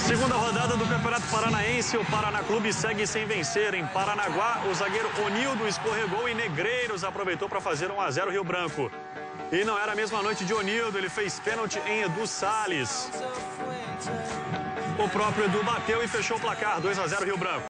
Segunda rodada do Campeonato Paranaense, o Paraná Clube segue sem vencer. Em Paranaguá, o zagueiro Onildo escorregou e Negreiros aproveitou para fazer 1-0 Rio Branco. E não era a mesma noite de Onildo, ele fez pênalti em Edu Salles. O próprio Edu bateu e fechou o placar, 2-0 Rio Branco.